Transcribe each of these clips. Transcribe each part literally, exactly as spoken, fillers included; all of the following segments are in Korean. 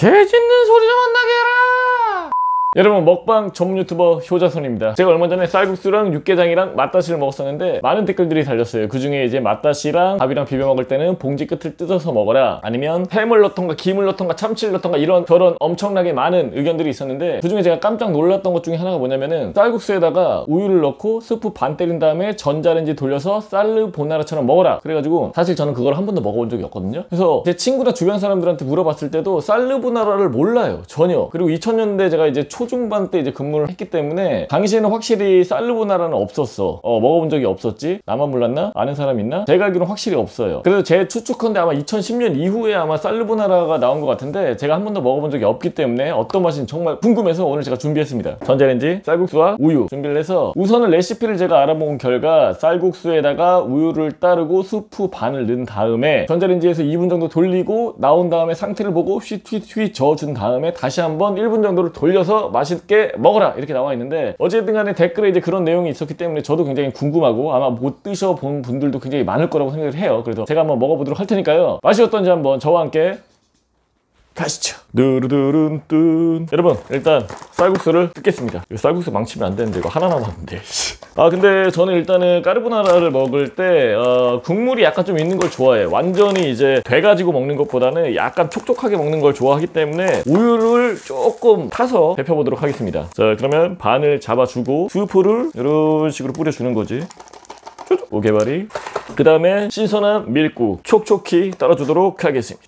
개 짖는 소리 좀 안 나게 해라. 여러분, 먹방 전문 유튜버 효자손입니다. 제가 얼마 전에 쌀국수랑 육개장이랑 맛다시를 먹었었는데 많은 댓글들이 달렸어요. 그 중에 이제 맛다시랑 밥이랑 비벼 먹을 때는 봉지 끝을 뜯어서 먹어라, 아니면 해물 넣던가 김을 넣던가 참치를 넣던가 이런 저런 엄청나게 많은 의견들이 있었는데, 그 중에 제가 깜짝 놀랐던 것 중에 하나가 뭐냐면은 쌀국수에다가 우유를 넣고 스프 반 때린 다음에 전자레인지 돌려서 쌀르보나라처럼 먹어라. 그래가지고 사실 저는 그걸 한 번도 먹어본 적이 없거든요. 그래서 제 친구나 주변 사람들한테 물어봤을 때도 쌀르보나라를 몰라요, 전혀. 그리고 이천 년대 제가 이제 초중반 때 이제 근무를 했기 때문에 당시에는 확실히 쌀르보나라는 없었어. 어, 먹어본 적이 없었지? 나만 몰랐나? 아는 사람 있나? 제가 알기로는 확실히 없어요. 그래서 제 추측컨대 아마 이천십 년 이후에 아마 쌀르보나라가 나온 것 같은데, 제가 한 번도 먹어본 적이 없기 때문에 어떤 맛인지 정말 궁금해서 오늘 제가 준비했습니다. 전자레인지, 쌀국수와 우유 준비를 해서, 우선은 레시피를 제가 알아본 결과 쌀국수에다가 우유를 따르고 수프 반을 넣은 다음에 전자레인지에서 이 분 정도 돌리고 나온 다음에 상태를 보고 휘휘휘 저어준 다음에 다시 한번 일 분 정도를 돌려서 맛있게 먹어라, 이렇게 나와 있는데, 어쨌든 간에 댓글에 이제 그런 내용이 있었기 때문에 저도 굉장히 궁금하고 아마 못 드셔본 분들도 굉장히 많을 거라고 생각을 해요. 그래서 제가 한번 먹어보도록 할 테니까요, 맛이 어떤지 한번 저와 함께 가시죠. 누르르른뚠. 여러분, 일단 쌀국수를 뜯겠습니다. 이거 쌀국수 망치면 안 되는데, 이거 하나 남았는데. 아, 근데 저는 일단은 까르보나라를 먹을 때 어, 국물이 약간 좀 있는 걸 좋아해요. 완전히 이제 돼가지고 먹는 것보다는 약간 촉촉하게 먹는 걸 좋아하기 때문에 우유를 조금 타서 데펴보도록 하겠습니다. 자, 그러면 반을 잡아주고 스프를 이런 식으로 뿌려주는 거지. 오개발이. 그 다음에 신선한 밀국 촉촉히 따라주도록 하겠습니다.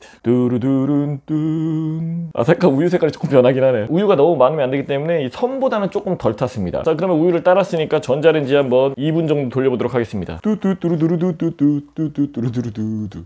두루두룬뚠. 아, 색깔, 우유 색깔이 조금 변하긴 하네. 우유가 너무 많으면 안 되기 때문에 이 선보다는 조금 덜 탔습니다. 자, 그러면 우유를 따랐으니까 전자레인지 한번 이 분 정도 돌려보도록 하겠습니다. 뚜뚜뚜루두루두뚜뚜뚜루두루두뚜.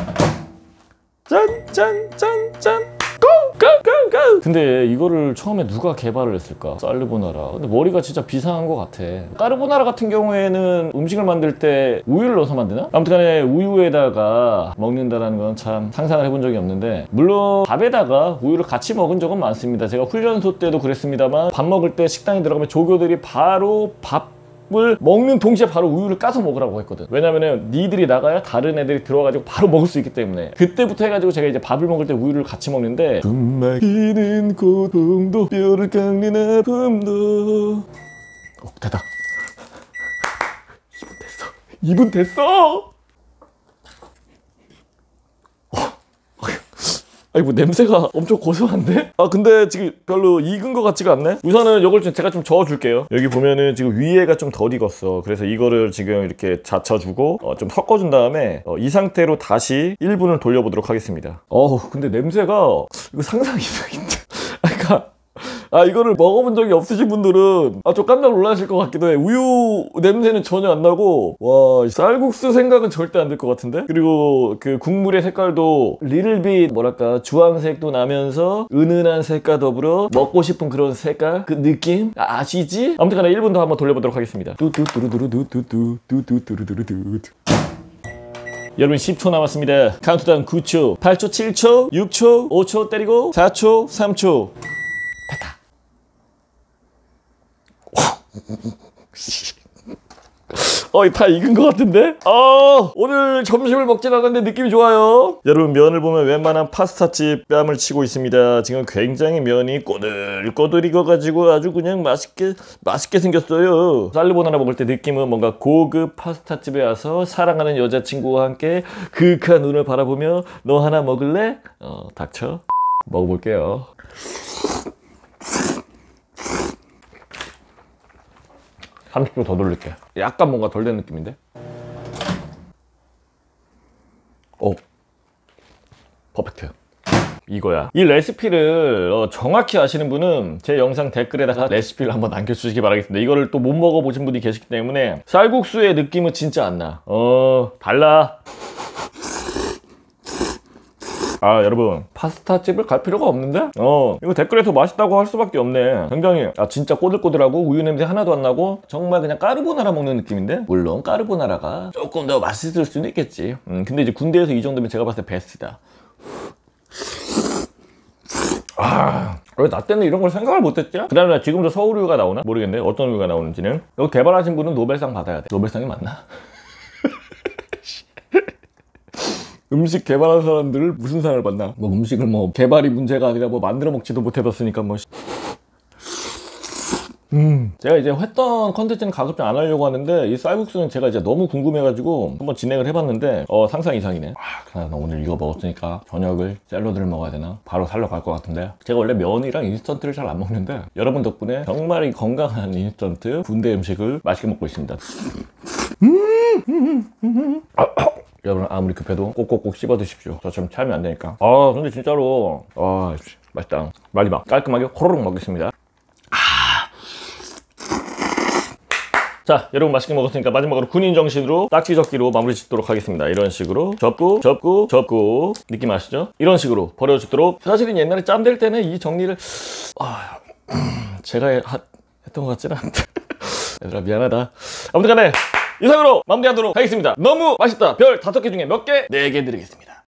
짠짠짠짠. 고! 고! 고! 고! 근데 이거를 처음에 누가 개발을 했을까? 쌀르보나라. 근데 머리가 진짜 비상한 것 같아. 까르보나라 같은 경우에는 음식을 만들 때 우유를 넣어서 만드나? 아무튼 간에 우유에다가 먹는다는 건 참 상상을 해본 적이 없는데, 물론 밥에다가 우유를 같이 먹은 적은 많습니다. 제가 훈련소 때도 그랬습니다만, 밥 먹을 때 식당에 들어가면 조교들이 바로 밥 을 먹는 동시에 바로 우유를 까서 먹으라고 했거든. 왜냐면은 니들이 나가야 다른 애들이 들어와가지고 바로 먹을 수 있기 때문에. 그때부터 해가지고 제가 이제 밥을 먹을 때 우유를 같이 먹는데, 숨 막히는 고통도 뼈를 깎는 아픔도. 어, 됐다. 이 분 됐어. 이 분 됐어. 아니, 뭐 냄새가 엄청 고소한데? 아, 근데 지금 별로 익은 것 같지가 않네? 우선은 이걸 좀 제가 좀 저어줄게요. 여기 보면은 지금 위에가 좀 덜 익었어. 그래서 이거를 지금 이렇게 잡쳐주고 어, 좀 섞어준 다음에 어, 이 상태로 다시 일 분을 돌려보도록 하겠습니다. 어우, 근데 냄새가 이거 상상 이상인데? 그러니까 아, 이거를 먹어본 적이 없으신 분들은 아, 좀 깜짝 놀라실 것 같기도 해. 우유 냄새는 전혀 안 나고, 와, 쌀국수 생각은 절대 안 들 것 같은데? 그리고 그 국물의 색깔도 리틀빛 뭐랄까 주황색도 나면서 은은한 색깔 더불어 먹고 싶은 그런 색깔, 그 느낌? 아, 아시지? 아무튼 간에 일 분 더 한번 돌려보도록 하겠습니다. 뚜뚜뚜루두루두뚜뚜뚜뚜루두루두. 여러분, 십 초 남았습니다. 카운트다운 구 초, 팔 초, 칠 초, 육 초, 오 초 때리고 사 초, 삼 초. 됐다. 어, 다 익은 것 같은데? 어, 오늘 점심을 먹진 않았는데 느낌이 좋아요. 여러분, 면을 보면 웬만한 파스타집 뺨을 치고 있습니다. 지금 굉장히 면이 꼬들꼬들 익어가지고 아주 그냥 맛있게 맛있게 생겼어요. 쌀르보나라 먹을 때 느낌은 뭔가 고급 파스타집에 와서 사랑하는 여자친구와 함께 그윽한 눈을 바라보며 너 하나 먹을래? 어, 닥쳐. 먹어볼게요. 삼십 초 더 돌릴게. 약간 뭔가 덜 된 느낌인데? 오, 퍼펙트. 이거야. 이 레시피를 어, 정확히 아시는 분은 제 영상 댓글에다가 레시피를 한번 남겨주시기 바라겠습니다. 이거를 또 못 먹어보신 분이 계시기 때문에 쌀국수의 느낌은 진짜 안 나. 어, 달라. 아, 여러분, 파스타집을 갈 필요가 없는데? 어, 이거 댓글에서 맛있다고 할 수밖에 없네. 굉장히 아, 진짜 꼬들꼬들하고 우유 냄새 하나도 안 나고 정말 그냥 까르보나라 먹는 느낌인데? 물론 까르보나라가 조금 더 맛있을 수는 있겠지. 음, 근데 이제 군대에서 이 정도면 제가 봤을 때 베스트다. 아, 왜 나 때는 이런 걸 생각을 못했지? 그 다음에 지금도 서울우유가 나오나? 모르겠네. 어떤 우유가 나오는지는. 이거 개발하신 분은 노벨상 받아야 돼. 노벨상이 맞나? 음식 개발한 사람들을 무슨 상을 받나? 뭐 음식을 뭐 개발이 문제가 아니라 뭐 만들어 먹지도 못해봤으니까 뭐. 음. 제가 이제 했던 컨텐츠는 가급적 안 하려고 하는데 이 쌀국수는 제가 이제 너무 궁금해가지고 한번 진행을 해봤는데 어 상상 이상이네. 아, 그나저나 오늘 이거 먹었으니까 저녁을 샐러드를 먹어야 되나? 바로 살러 갈 것 같은데 제가 원래 면이랑 인스턴트를 잘 안 먹는데 여러분 덕분에 정말 이 건강한 인스턴트 군대 음식을 맛있게 먹고 있습니다. 음, 음, 음. 아, 여러분 아무리 급해도 꼭꼭꼭 씹어 드십시오. 저처럼 참으면 안 되니까. 아 근데 진짜로 아 맛있다. 마지막 깔끔하게 호로록 먹겠습니다. 자, 여러분 맛있게 먹었으니까 마지막으로 군인 정신으로 딱지 접기로 마무리 짓도록 하겠습니다. 이런 식으로 접고 접고 접고 느낌 아시죠? 이런 식으로 버려주도록. 사실은 옛날에 짬될 때는 이 정리를 아, 제가 해, 하, 했던 것 같지는 않다. 얘들아 미안하다. 아무튼 간에 이상으로 마무리하도록 하겠습니다. 너무 맛있다. 별 다섯 개 중에 몇 개? 네 개 드리겠습니다.